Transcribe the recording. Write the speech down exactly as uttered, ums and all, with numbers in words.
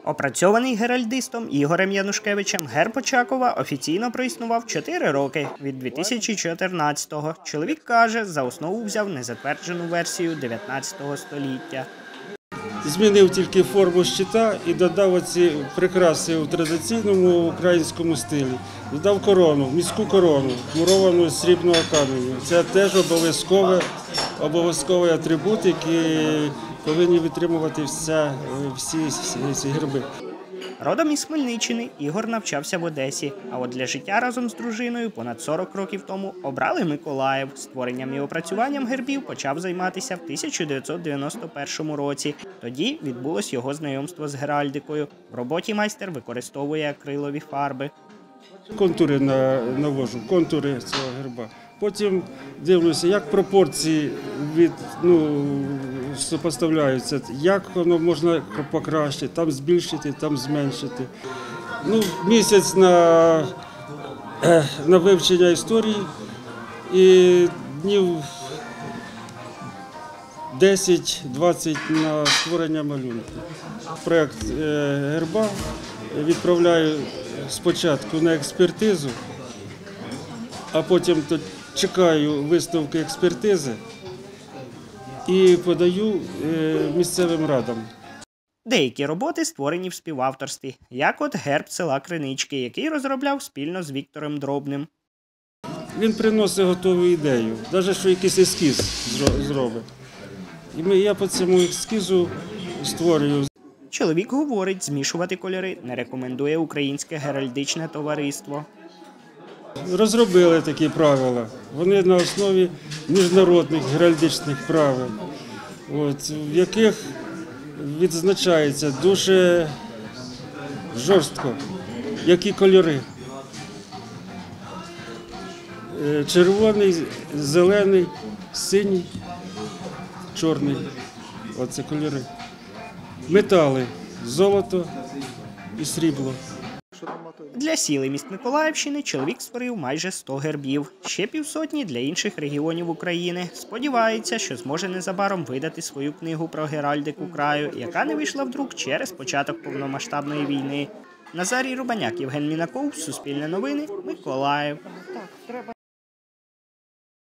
Опрацьований геральдистом Ігорем Янушкевичем герб Очакова офіційно проіснував чотири роки – від дві тисячі чотирнадцятого. Чоловік каже, за основу взяв незатверджену версію дев'ятнадцятого століття. Змінив тільки форму щита і додав оці прикраси у традиційному українському стилі. Додав корону, міську корону, муровану з срібного каменю. Це теж обов'язковий обов'язковий атрибут, який повинні витримувати вся, всі ці герби. Родом із Хмельниччини, Ігор навчався в Одесі, а от для життя разом з дружиною понад сорок років тому обрали Миколаїв. Створенням і опрацюванням гербів почав займатися в тисяча дев'ятсот дев'яносто першому році. Тоді відбулось його знайомство з геральдикою. В роботі майстер використовує акрилові фарби. Контури навожу, контури цього герба. Потім дивлюся, як пропорції від, ну, сопоставляються, як воно можна покращити, там збільшити, там зменшити. Ну, місяць на, на вивчення історії і днів десять-двадцять на створення малюнку. Проєкт герба відправляю спочатку на експертизу, а потім чекаю висновки експертизи і подаю місцевим радам. Деякі роботи створені в співавторстві, як от герб села Кринички, який розробляв спільно з Віктором Дробним. Він приносить готову ідею, навіть що якийсь ескіз зробить. І я по цьому ескізу створюю. Чоловік говорить, змішувати кольори не рекомендує Українське геральдичне товариство. Розробили такі правила. Вони на основі міжнародних геральдичних правил, от, в яких відзначається дуже жорстко, які кольори. Червоний, зелений, синій, чорний. Оце кольори. Метали – золото і срібло. Для сіл і міст Миколаївщини чоловік створив майже сто гербів. Ще півсотні для інших регіонів України. Сподівається, що зможе незабаром видати свою книгу про геральдику краю, яка не вийшла в друк через початок повномасштабної війни. Назарій Рубаняк, Євген Мінаков, Суспільне новини, Миколаїв.